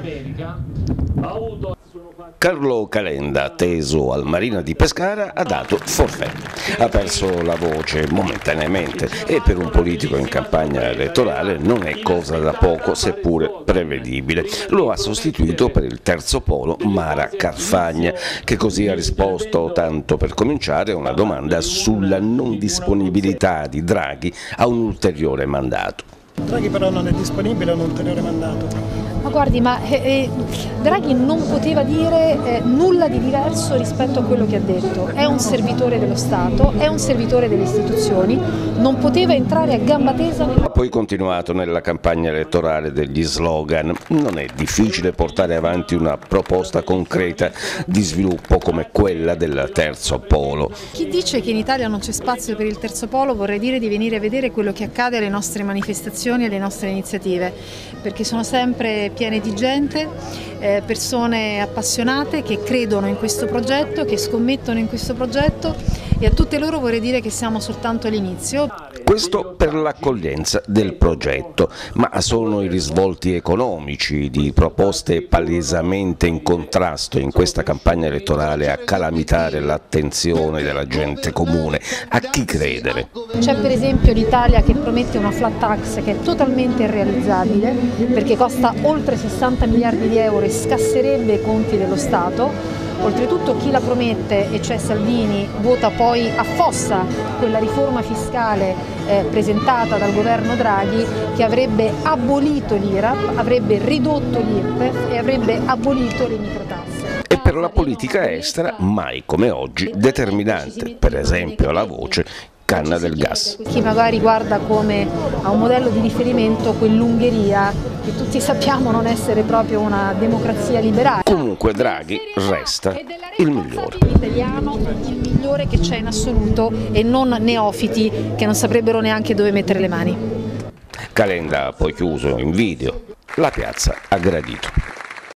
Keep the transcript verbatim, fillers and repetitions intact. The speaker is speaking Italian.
Carlo Calenda, teso al Marina di Pescara, ha dato forfait. Ha perso la voce momentaneamente e per un politico in campagna elettorale non è cosa da poco, seppure prevedibile. Lo ha sostituito per il terzo polo Mara Carfagna, che così ha risposto, tanto per cominciare, a una domanda sulla non disponibilità di Draghi a un ulteriore mandato. Draghi però non è disponibile a un ulteriore mandato. Ma guardi, ma eh, Draghi non poteva dire eh, nulla di diverso rispetto a quello che ha detto. È un servitore dello Stato, è un servitore delle istituzioni, non poteva entrare a gamba tesa. Ha poi continuato nella campagna elettorale degli slogan. Non è difficile portare avanti una proposta concreta di sviluppo come quella del terzo polo. Chi dice che in Italia non c'è spazio per il terzo polo vorrei dire di venire a vedere quello che accade alle nostre manifestazioni e alle nostre iniziative, perché sono sempre piene di gente, eh, persone appassionate che credono in questo progetto, che scommettono in questo progetto, e a tutte loro vorrei dire che siamo soltanto all'inizio. Questo per l'accoglienza del progetto, ma sono i risvolti economici di proposte palesemente in contrasto in questa campagna elettorale a calamitare l'attenzione della gente comune. A chi credere? C'è per esempio l'Italia che promette una flat tax che è totalmente irrealizzabile perché costa oltre sessanta miliardi di euro e scasserebbe i conti dello Stato. Oltretutto chi la promette, e cioè Salvini, vota poi affossa quella riforma fiscale eh, presentata dal governo Draghi che avrebbe abolito l'I R A P, avrebbe ridotto l'I R P E F e avrebbe abolito le microtasse. E per la politica estera mai come oggi determinante, per esempio la voce canna del gas. Chi magari guarda come a un modello di riferimento quell'Ungheria, che tutti sappiamo non essere proprio una democrazia liberale. Comunque Draghi resta il migliore. Italiano, il migliore che c'è in assoluto, e non neofiti che non saprebbero neanche dove mettere le mani. Calenda ha poi chiuso in video: la piazza ha gradito.